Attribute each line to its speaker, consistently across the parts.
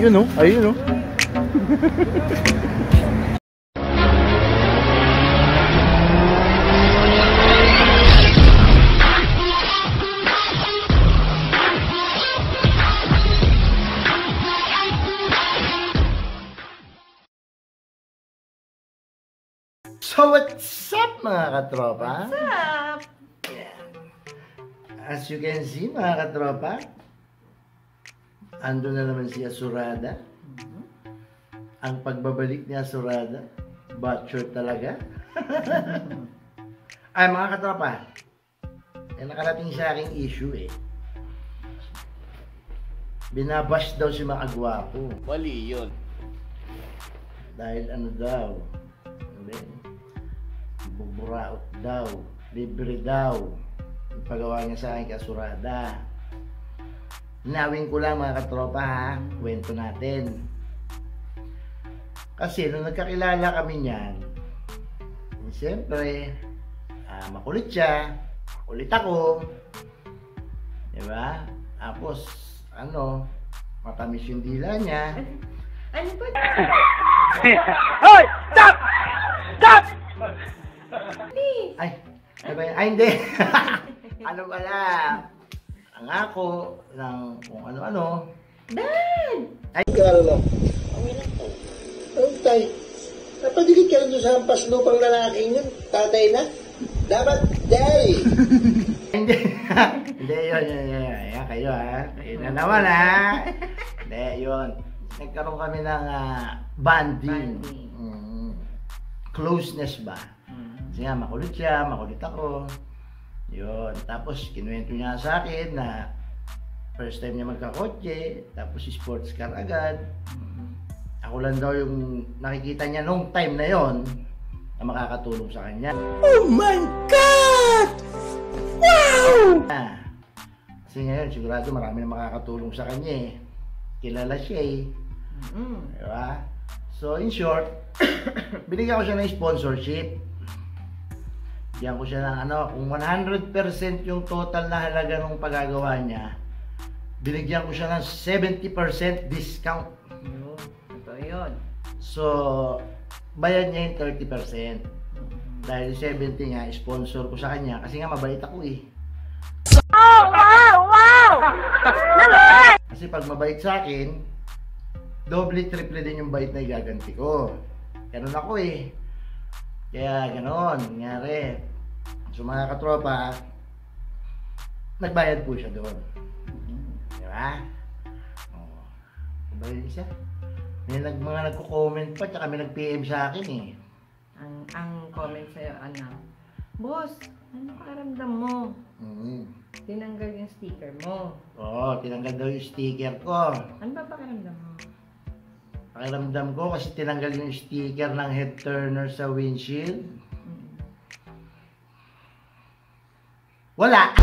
Speaker 1: Ayun oh, ayun oh. So what's up mga katropa?
Speaker 2: What's up?
Speaker 1: Yeah. As you can see mga katropa, ando na naman si Asurada. Ang pagbabalik ni Asurada, butcher talaga. Ay mga katropa, may nakarating sa aking issue eh. Binabash daw si Makagwapo.
Speaker 3: Mali yun.
Speaker 1: Dahil ano daw, buburaot daw, libre daw yung paggawa niya sa akin Kasurada. Linawin ko lang mga katropa ha, kwento natin. Kasi nung nagkakilala kami niyan, siyempre makulit siya, makulit ako, diba? Tapos ano, matamis yung dila niya.
Speaker 2: Ano ba?
Speaker 3: Hoy! Stop! Stop!
Speaker 1: Ay, hindi. Ano pala? Ang ako ng kung ano-ano.
Speaker 2: Dad!
Speaker 1: Ay, Carlo. Tay, napadigit ka lang doon sa hampas lupang lalaking yun. Tatay na. Dapat daddy. Hindi. Hindi yun. Ayan kayo ha. Kayo na naman ha. Hindi yun. Nagkaroon kami ng bonding. Closeness ba? Kasi nga makulit siya, makulit ako. Yun. Tapos kinuwento niya sa akin na first time niya magkakotse, tapos sports car agad. Ako lang daw yung nakikita niya nung time na yon na makakatulong sa kanya. Oh my God! Wow! Kasi ngayon sigurado marami na makakatulong sa kanya eh. Kilala siya eh. Diba? So in short, binigyan ko siya ng sponsorship. Bigyan ko siya ng ano, kung 100% yung total na halaga ng paggagawa niya, binigyan ko siya ng 70% discount.
Speaker 2: Ito yun.
Speaker 1: So, bayad niya yung 30%. Dahil 70 nga, sponsor ko sa kanya kasi nga mabait ako eh.
Speaker 2: Oh, wow! Wow!
Speaker 1: Kasi pag mabait sa akin, doble, triple din yung bait na igaganti ko. Ganun ako eh. Kaya ganon, nangyari. So mga katropa, nagbayad po siya doon. Diba? Oo. Nagbayad siya. May mga nagko-comment pa, tsaka may nag-PM sa akin eh.
Speaker 2: Ang comment sa'yo, ano? Boss, ano pakiramdam mo? Tinanggal yung sticker mo.
Speaker 1: Oo, tinanggal daw yung sticker ko.
Speaker 2: Ano ba pakiramdam mo?
Speaker 1: Pakiramdam ko kasi tinanggal yung sticker ng head turner sa windshield. Wala!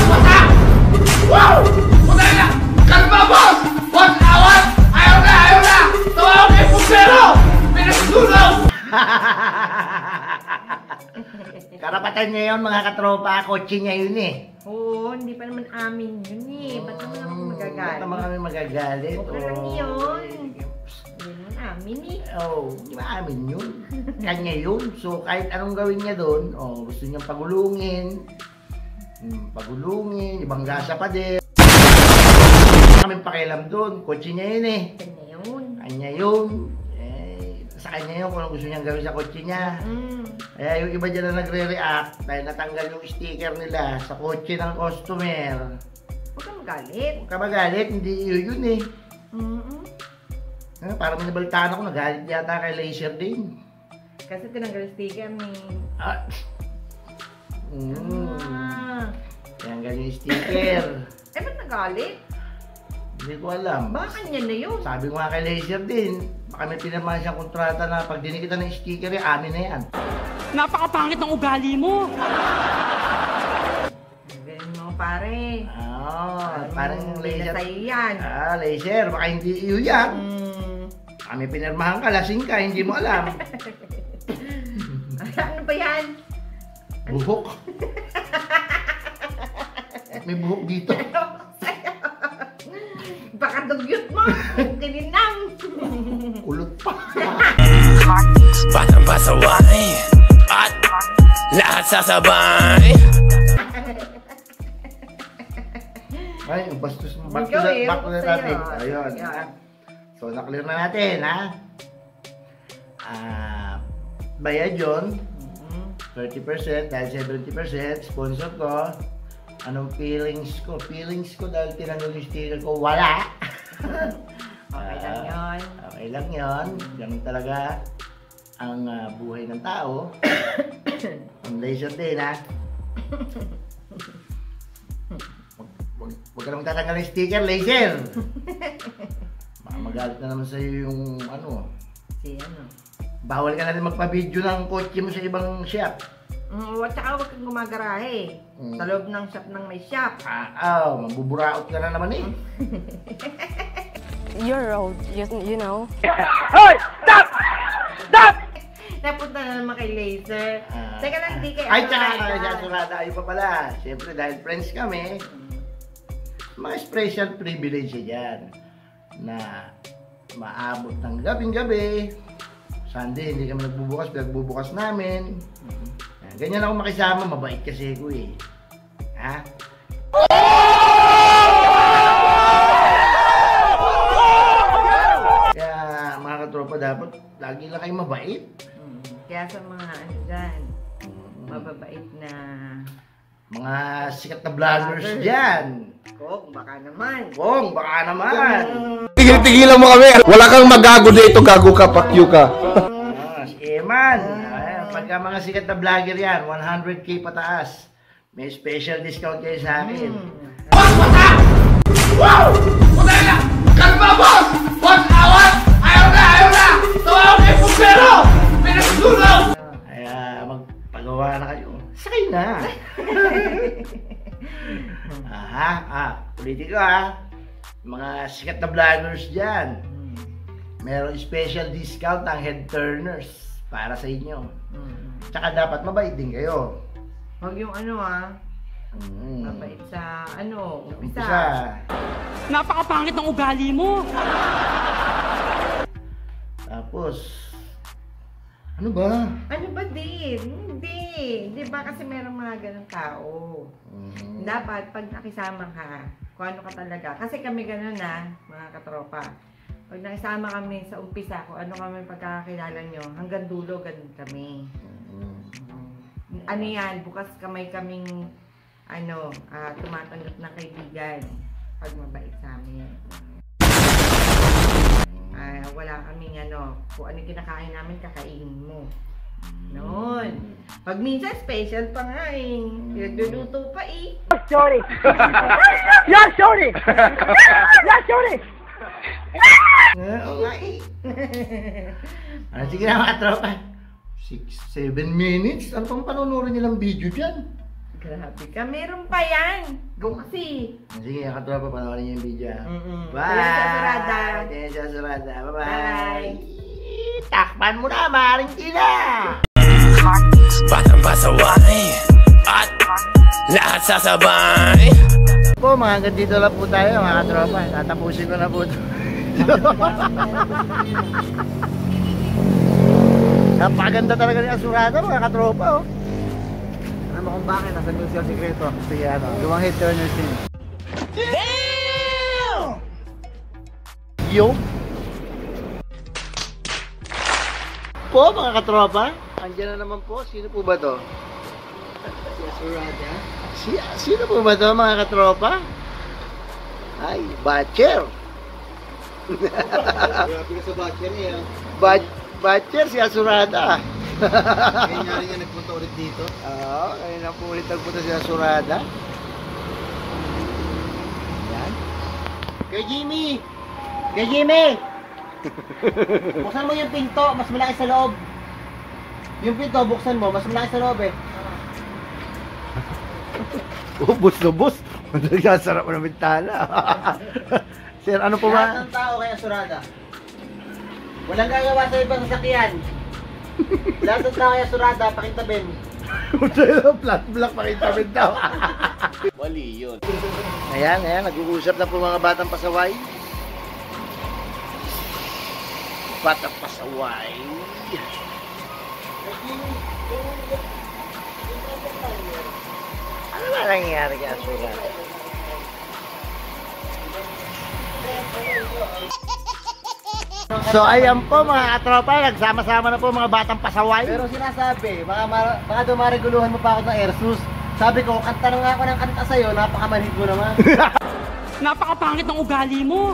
Speaker 3: Wow! Puta na! Kalma, boss! 1 hour! Ayaw na! Ayaw na! Tawag kay Pumpero! Pinagsunog!
Speaker 1: Karapatan niya yun mga katropa, kotse niya yun eh.
Speaker 2: Oo, hindi pa naman amin yun eh. Ba't naman ako magagalit?
Speaker 1: Ba't naman kami magagalit?
Speaker 2: Okay lang yun. Hindi naman amin eh.
Speaker 1: Di ba amin yun? Kanya yun. So kahit anong gawin niya doon, gusto niyang pagulungin. Ibang gasa pa din. Kaming pakialam doon, kotse niya yun eh.
Speaker 2: Kanya yun.
Speaker 1: Kanya yun. Sa kanya yun kung gusto niyang gawin sa kotse niya. Kaya yung iba dyan na nagre-react dahil natanggal yung sticker nila sa kotse ng customer.
Speaker 2: Huwag kang magalit.
Speaker 1: Huwag ka magalit, hindi yun eh. Parang nabaltaan ako, nagalit yata kay Laser din.
Speaker 2: Kasi tinanggal yung sticker ni...
Speaker 1: Tinanggal yung sticker.
Speaker 2: Ba't nagalit?
Speaker 1: Hindi ko alam.
Speaker 2: Baka kanya na yun.
Speaker 1: Sabi ko nga kay Laser din, baka may pinirmahan siyang kontrata na pag dinikita ng sticker eh, amin na yan.
Speaker 4: Napakapangit ng ugali mo!
Speaker 2: Ganun mo pare.
Speaker 1: Parang Laser.
Speaker 2: Sa'yo yan.
Speaker 1: Laser, baka hindi iyo yan. Kami pinirmahan ka, lasing ka, hindi mo alam.
Speaker 2: Ano ba yan?
Speaker 1: Buhok. May buhok dito.
Speaker 2: Pagpakadugyot mo, tininang.
Speaker 1: Kulot pa.
Speaker 5: Batang pasaway at lahat sasabay.
Speaker 1: Ay, ang bastos mo. Back
Speaker 2: Ikaw eh,
Speaker 1: to the
Speaker 2: sa'yo.
Speaker 1: topic. Ayun.
Speaker 2: Yan.
Speaker 1: Ha? So, na-clear na natin, ha? Bayad yun. 30% dahil 70%. Sponsor ko. Anong feelings ko? Feelings ko dahil tinanong yung sticker ko, wala.
Speaker 2: Okay lang yun.
Speaker 1: Okay lang yun. Ganun talaga ang buhay ng tao. Ang laser din, ha? Huwag ka naman tatanggal ng sticker, laser! Baka magalit na naman sa'yo yung ano.
Speaker 2: Si ano.
Speaker 1: Bawal ka na rin magpa-video ng kotse mo sa ibang shop.
Speaker 2: At saka huwag kang gumagarahe. Sa loob ng shop ng may shop.
Speaker 1: Mabuburaot ka na naman eh.
Speaker 6: You're old, you know.
Speaker 3: Hoy! Stop! Stop!
Speaker 2: Napunta na naman kay Laser. Teka lang, di kay
Speaker 1: Ay, tsaka si Asurada, ayun pa pala. Siyempre, dahil friends kami, mga special privilege yan na maabot ng gabing-gabi. Sunday, hindi kami nagbubukas, nagbubukas namin. Ganyan ako makisama, mabait kasi ako eh. Ha? Kaya mga katropa, dapat lagi lang kayo mabait.
Speaker 2: Kaya sa mga ano dyan, mababait na
Speaker 1: Mga sikat na vloggers dyan.
Speaker 2: Kong, baka naman.
Speaker 1: Kong, baka naman.
Speaker 3: Tigil-tigilan mo kami. Wala kang magago dito, gago ka, pakyu ka.
Speaker 1: Si Eman. Pagka mga sikat na vlogger yan, 100k pataas. May special discount kayo sa akin.
Speaker 3: Wow! Puta na! Kalma, boss! Boss, awat! Ayaw na! Ayaw na! Tawag kayo po pero! May nagsusunog!
Speaker 1: Kaya magpagawa na kayo. Sakay na. Politiko mga sikat na vloggers dyan. Meron special discount ang head turners para sa inyo. Tsaka dapat mabait din kayo.
Speaker 2: Huwag yung ano mabait sa ano, umpisa.
Speaker 4: Napakapangit ng ugali mo.
Speaker 1: Tapos, ano ba?
Speaker 2: Ano ba din? Hindi. Di ba kasi merong mga ganang tao. Dapat pag nakisama ka, kung ano ka talaga. Kasi kami ganun mga katropa. Pag nakisama kami sa umpisa, kung ano kami pagkakakilala nyo, hanggang dulo ganun kami. Ano yan, bukas kamay kaming tumatanggap ng kaibigan pag mabait sa amin. Wala kaming kung ano kinakain namin, kakainin mo. Noon. Pag minsan, special pa nga eh. Nagluluto pa eh.
Speaker 3: Sorry! Yeah, sorry! Yeah, sorry!
Speaker 1: Oo nga eh. Sige na mga tropa. 6-7 minutes? Ano pang panonorin nilang video dyan?
Speaker 2: Grabe ka, meron pa yan. Go kasi.
Speaker 1: Sige, mga tropa, panoorin niyo yung video. Bye!
Speaker 2: Kaya sa Surada.
Speaker 1: Kaya sa Surada. Bye-bye!
Speaker 2: Bye.
Speaker 1: Takpan mo na, maring ina!
Speaker 5: Batang pasaway at lahat sasabay.
Speaker 1: Po, mga hanggang dito lang po tayo, mga katropa. Tatapusin ko na po ito. Napakaganda talaga ni Asurada, mga katropa, oh. Alam mo kung bakit, nasa news yung sikreto. Sige, lumang hit turner scene. Damn! Yo! Po, mga katropa, andyan na naman po. Sino po ba to? Si Asurada. Sino po ba to, mga katropa? Ay, Batcher.
Speaker 7: Grabe ka sa Batcher niya.
Speaker 1: Batcher, si Asurada.
Speaker 7: Kaya nga rin nga nagpunta ulit dito.
Speaker 1: Oo, kaya na po ulit nagpunta si Asurada. Yan. Kay Jimmy! Kay Jimmy! Buksan mo yung pinto, mas malaki sa loob. Yung pinto, buksan mo, mas malaki sa loob eh. Ubus na bus. Nagsasarap mo ng bintana. Sir, ano po ba?
Speaker 7: Lahat ng tao kay Asurada. Walang gagawa sa ibang sasakyan. Lahat ng tao kay Asurada, pakintabin.
Speaker 1: Flat black pakintabin daw.
Speaker 7: Wali yun.
Speaker 1: Ayan, nag-uusap na po mga batang pasaway. Batang pasaway. Ano ba nangyayari kay Asura? So ayan po mga katropa, nagsama-sama na po mga batang pasaway.
Speaker 7: Pero sinasabi, baka dumariguluhan mo pa ako ng Airsus. Sabi ko, kanta na nga ako ng kanta sa'yo, napakamanhid mo naman.
Speaker 4: Napakapangit ng ugali mo.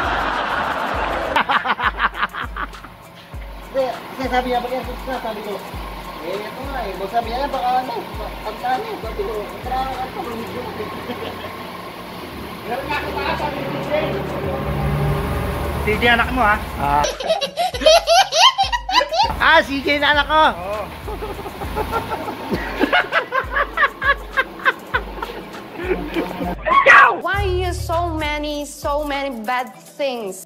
Speaker 7: Kasi sabi niya, pag Airsus na, sabi ko, ito nga eh, sabi niya, baka ano, kanta na eh, sabi ko, kanta na nga kanta, manhid mo.
Speaker 3: Meron nga ako para sa akin.
Speaker 1: CJ anak mo ha? CJ na anak ko? Oo.
Speaker 6: Why you so many bad things?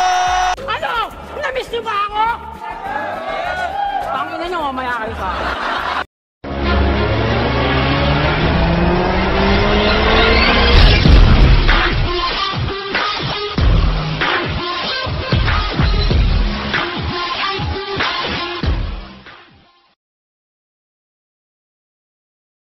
Speaker 4: Ano? Namiss niyo ba ako? Tangina niyo, mamaya kayo sa akin.